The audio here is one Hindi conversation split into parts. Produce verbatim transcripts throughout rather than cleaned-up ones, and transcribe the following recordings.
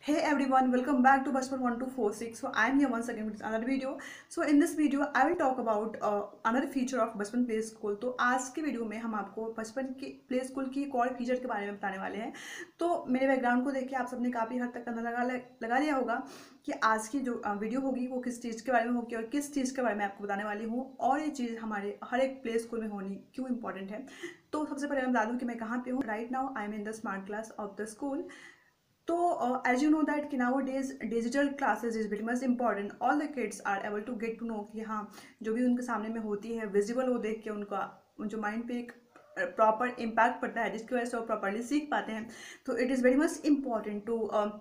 Hey everyone, welcome back to Bachpan one two four six. So I'm here once again with another video. So in this video I will talk about uh, another feature of Bachpan play school. तो आज के वीडियो में हम आपको बचपन की प्ले स्कूल की एक और फीचर के बारे में बताने वाले हैं. तो मेरे बैकग्राउंड को देख के आप सबने काफ़ी हद तक अंदाजा लगा लगा लिया होगा कि आज की जो वीडियो होगी वो किस चीज़ के बारे में होगी और किस चीज़ के बारे में आपको बताने वाली हूँ, और ये चीज़ हमारे हर एक प्ले स्कूल में होनी क्यों इंपॉर्टेंट है. तो सबसे पहले मैं बता दूँ कि मैं कहाँ पे हूँ. Right now I am in the smart class of the school. तो एज यू नो दैट कि now days digital classes is very much important. All the kids are able to get to know कि हाँ जो भी उनके सामने में होती है विजिबल, वो देख के उनका जो माइंड पे एक प्रॉपर इम्पैक्ट पड़ता है जिसकी वजह से वो प्रॉपरली सीख पाते हैं. तो it is very much important to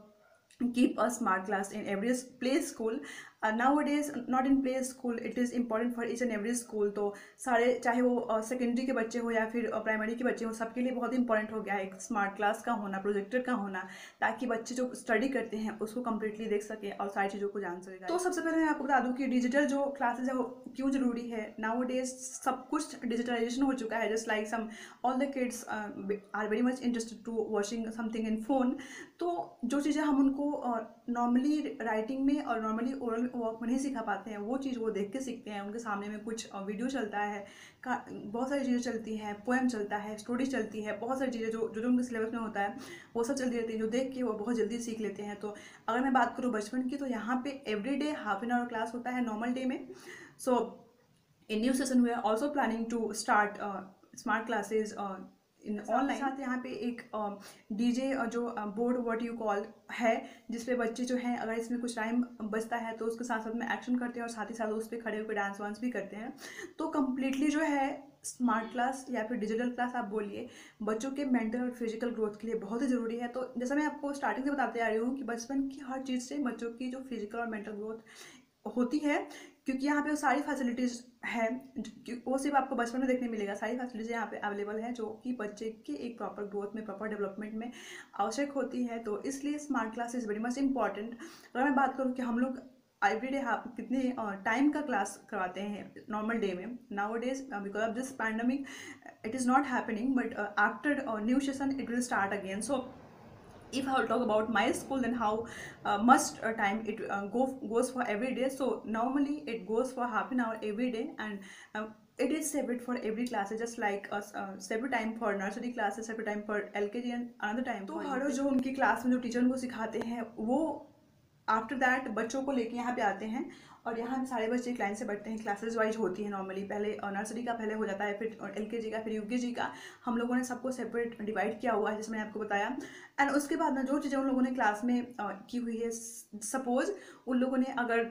keep a smart class in every play school. uh, nowadays not in play school, it is important for each and every school. तो सारे चाहे वो सेकेंडरी uh, के बच्चे हो या फिर प्राइमरी uh, के बच्चे हो, सबके लिए बहुत इंपॉर्टेंट हो गया है एक स्मार्ट क्लास का होना, प्रोजेक्टर का होना, ताकि बच्चे जो स्टडी करते हैं उसको कम्प्लीटली देख सके और सारी चीज़ों को जान सके. तो सबसे पहले मैं आपको बता दूँ कि डिजिटल जो क्लासेज है वो क्यों ज़रूरी है. नाउअडेज सब कुछ डिजिटलाइजेशन हो चुका है. Just like some all the kids are very much interested to watching something in phone. तो जो चीज़ें हम उनको नॉर्मली राइटिंग में और नॉर्मली ओरल वर्क में नहीं सिखा पाते हैं, वो चीज़ वो देख के सीखते हैं. उनके सामने में कुछ वीडियो चलता है, बहुत सारी चीज़ें चलती हैं, पोएम चलता है, स्टोरी चलती है, बहुत सारी चीज़ें जो जो उनके सिलेबस में होता है वो सब चलती रहती है, जो देख के वो बहुत जल्दी सीख लेते हैं. तो अगर मैं बात करूँ बचपन की, तो यहाँ पे every day half an hour class होता है नॉर्मल डे में. So in new session we are also planning to start smart classes in online. साथ यहाँ पे एक डीजे uh, जो बोर्ड व्हाट यू कॉल है, जिसपे बच्चे जो हैं अगर इसमें कुछ टाइम बचता है तो उसके साथ साथ में एक्शन करते हैं और साथ ही साथ उस पर खड़े होकर डांस वांस भी करते हैं. तो कम्प्लीटली जो है स्मार्ट क्लास या फिर डिजिटल क्लास आप बोलिए, बच्चों के मेंटल और फिजिकल ग्रोथ के लिए बहुत ही ज़रूरी है. तो जैसा मैं आपको स्टार्टिंग से बताते आ रही हूँ कि बचपन की हर चीज़ से बच्चों की जो फिजिकल और मेंटल ग्रोथ होती है, क्योंकि यहाँ पे वो सारी फैसिलिटीज़ है, वो सिर्फ आपको बचपन में देखने मिलेगा. सारी फैसिलिटीज़ यहाँ पे अवेलेबल है जो कि बच्चे के एक प्रॉपर ग्रोथ में, प्रॉपर डेवलपमेंट में आवश्यक होती है. तो इसलिए smart class is very much important. अगर मैं बात करूँ कि हम लोग एवरी डे कितने टाइम का क्लास करवाते हैं नॉर्मल डे में, now days because of this pandemic it is not happening, but after new session it will start again. So if I will talk about my school, then how uh, much uh, time it uh, go goes for every day. So normally it goes for half an hour every day, and uh, it is separate for every class, just like a uh, separate time for nursery classes, separate time for L K G and another time. तो हर जो उनकी क्लास में जो टीचर उनको सिखाते हैं वो आफ्टर दैट बच्चों को लेके यहाँ पे आते हैं, और यहाँ सारे बच्चे एक लाइन से बैठते हैं. क्लासेस वाइज होती है नॉर्मली, पहले नर्सरी का पहले हो जाता है, फिर एलकेजी का, फिर यूकेजी का. हम लोगों ने सबको सेपरेट डिवाइड किया हुआ है जैसे मैंने आपको बताया. एंड उसके बाद ना जो चीज़ें उन लोगों ने क्लास में uh, की हुई है, सपोज उन लोगों ने अगर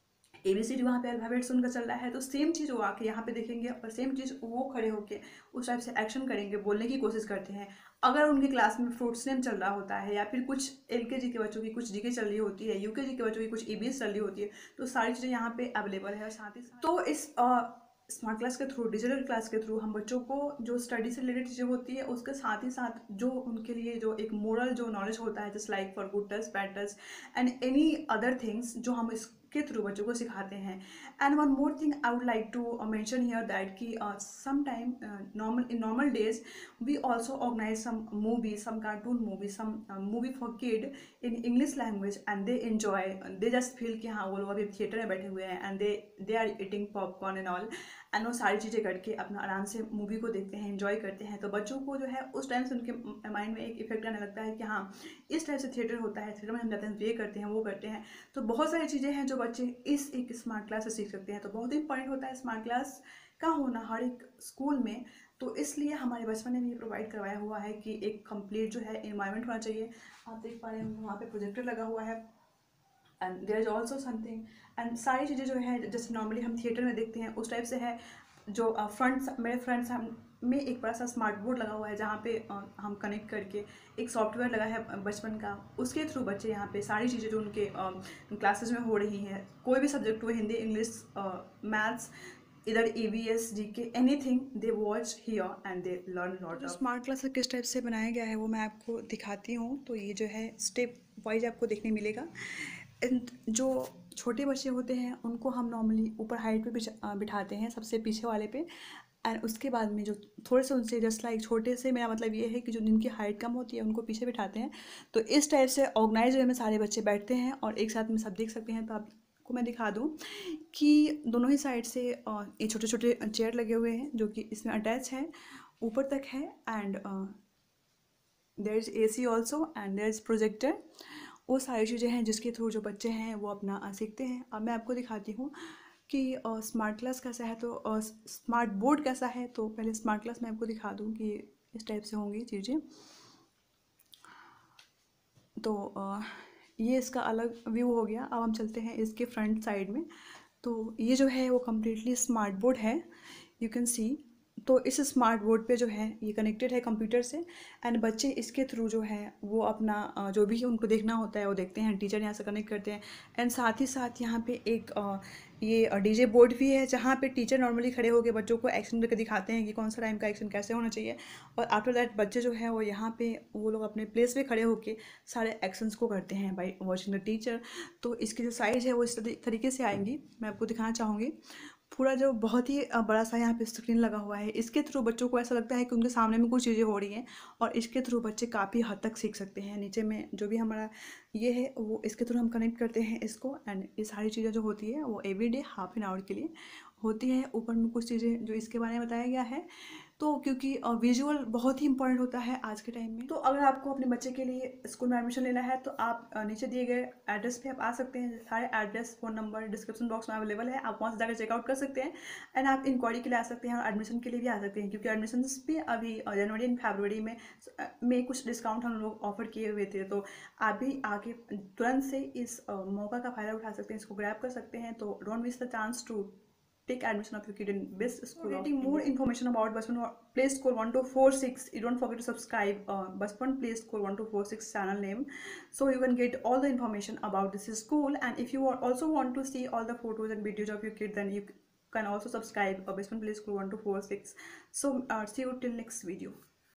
ए बी सी डी वहाँ पे अल्फ़ाबेट्स उनका चल रहा है, तो सेम चीज़ वो आके यहाँ पे देखेंगे और सेम चीज़ वो खड़े होके उस टाइप से एक्शन करेंगे, बोलने की कोशिश करते हैं. अगर उनके क्लास में फ्रूट्स नेम चल रहा होता है, या फिर कुछ एल के जी के बच्चों की कुछ जी के चल रही होती है, यू के जी के बच्चों की कुछ ई बी एस चल रही होती है, तो सारी चीज़ें यहाँ पे अवेलेबल है. और साथ ही साथ तो इस स्मार्ट क्लास के थ्रू, डिजिटल क्लास के थ्रू हम बच्चों को जो स्टडी से रिलेटेड चीज़ें होती है उसके साथ ही साथ जो उनके लिए जो एक मोरल जो नॉलेज होता है, just like for good touch, bad touch and any other things, जो हम इस के थ्रू बच्चों को सिखाते हैं. And one more thing I would like to mention here that कि some time normal in normal days we also organize some movie, some cartoon movie, some movie for kid in English language, and they enjoy, they just feel कि हाँ वो लोग अभी थिएटर में बैठे हुए हैं, and they they are eating popcorn and all, and वो सारी चीज़ें करके अपना आराम से मूवी को देखते हैं, एंजॉय करते हैं. तो बच्चों को जो है उस टाइम से उनके माइंड में एक इफेक्ट आने लगता है कि हाँ इस टाइप से थिएटर होता है, थिएटर में हम जाते हैं, ये करते हैं, वो करते हैं. तो बहुत सारी चीज़ें हैं जो बच्चे इस एक स्मार्ट क्लास से सीख सकते हैं. तो बहुत इंपॉर्टेंट होता है स्मार्ट क्लास का होना हर एक स्कूल में. तो इसलिए हमारे बचपन ने भी ये प्रोवाइड करवाया हुआ है कि एक कंप्लीट जो है इन्वायरमेंट होना चाहिए. आप देख पा रहे हैं वहाँ पे प्रोजेक्टर लगा हुआ है, and there is also something, and सारी चीज़ें जो है जैसे नॉर्मली हम थिएटर में देखते हैं उस टाइप से है. जो फ्रंट मेरे फ्रंट्स में एक बड़ा सा स्मार्ट बोर्ड लगा हुआ है जहाँ पे uh, हम कनेक्ट करके एक सॉफ्टवेयर लगा है बचपन का, उसके थ्रू बच्चे यहाँ पे सारी चीज़ें जो उनके क्लासेस में हो रही हैं, कोई भी सब्जेक्ट हो, हिंदी, इंग्लिश, मैथ्स, इधर E V S, G K, anything, they watch here and they learn lot. Smart class किस टाइप से बनाया गया है वो मैं आपको दिखाती हूँ. तो ये जो है स्टेप वाइज आपको देखने मिलेगा. जो छोटे बच्चे होते हैं उनको हम नॉर्मली ऊपर हाइट पे बिठाते हैं, सबसे पीछे वाले पे, एंड उसके बाद में जो थोड़े से उनसे जस्ट लाइक छोटे से, मेरा मतलब ये है कि जो जिनकी हाइट कम होती है उनको पीछे बिठाते हैं। तो इस टाइप से ऑर्गेनाइज वे में सारे बच्चे बैठते हैं और एक साथ में सब देख सकते हैं। तो आपको मैं दिखा दूँ कि दोनों ही साइड से ये छोटे छोटे चेयर लगे हुए हैं जो कि इसमें अटैच है, ऊपर तक है। And there is A C also and there is projector. वो सारी चीज़ें हैं जिसके थ्रू जो बच्चे हैं वो अपना सीखते हैं। अब मैं आपको दिखाती हूँ कि स्मार्ट क्लास कैसा है, तो स्मार्ट बोर्ड कैसा है। तो पहले स्मार्ट क्लास मैं आपको दिखा दूँ कि इस टाइप से होंगी चीज़ें। तो uh, ये इसका अलग व्यू हो गया। अब हम चलते हैं इसके फ्रंट साइड में। तो ये जो है वो कम्प्लीटली स्मार्ट बोर्ड है, यू कैन सी। तो इस स्मार्ट बोर्ड पे जो है ये कनेक्टेड है कंप्यूटर से, एंड बच्चे इसके थ्रू जो है वो अपना जो भी उनको देखना होता है वो देखते हैं। टीचर यहाँ से कनेक्ट करते हैं। एंड साथ ही साथ यहाँ पे एक ये डीजे बोर्ड भी है जहाँ पे टीचर नॉर्मली खड़े होकर बच्चों को एक्शन करके दिखाते हैं कि कौन सा टाइम का एक्शन कैसे होना चाहिए। और आफ्टर दैट बच्चे जो है वो यहाँ पे वो लोग अपने प्लेस पे खड़े होकर सारे एक्शंस को करते हैं बाय वॉचिंग द टीचर। तो इसकी जो साइज़ है वो इस तरीके से आएंगी। मैं आपको दिखाना चाहूँगी पूरा जो बहुत ही बड़ा सा यहाँ पे स्क्रीन लगा हुआ है। इसके थ्रू बच्चों को ऐसा लगता है कि उनके सामने में कुछ चीज़ें हो रही हैं और इसके थ्रू बच्चे काफ़ी हद तक सीख सकते हैं। नीचे में जो भी हमारा ये है वो इसके थ्रू हम कनेक्ट करते हैं इसको। एंड ये सारी चीज़ें जो होती है वो एवरीडे हाफ एन आवर के लिए होती है। ऊपर में कुछ चीज़ें जो इसके बारे में बताया गया है। तो क्योंकि विजुअल बहुत ही इंपॉर्टेंट होता है आज के टाइम में, तो अगर आपको अपने बच्चे के लिए स्कूल में एडमिशन लेना है तो आप नीचे दिए गए एड्रेस पे आप आ सकते हैं। सारे address phone number description box में अवेलेबल है, आप वहाँ से जाकर चेकआउट कर सकते हैं। एंड आप इंक्वायरी के लिए आ सकते हैं और एडमिशन के लिए भी आ सकते हैं, क्योंकि एडमिशन भी अभी जनवरी एंड फरवरी में में कुछ डिस्काउंट हम लोग ऑफर किए हुए थे। तो आप भी आके तुरंत से इस मौका का फ़ायदा उठा सकते हैं, इसको ग्रैब कर सकते हैं। तो don't miss the chance to take admission of your kid in best school. For getting more information about Bachpan Play School one two four six, you don't forget to subscribe uh, Bachpan Play School one two four six channel name, so you can get all the information about this school. And if you also want to see all the photos and videos of your kid, then you can also subscribe uh, Bachpan Play School one two four six. So uh, see you till next video.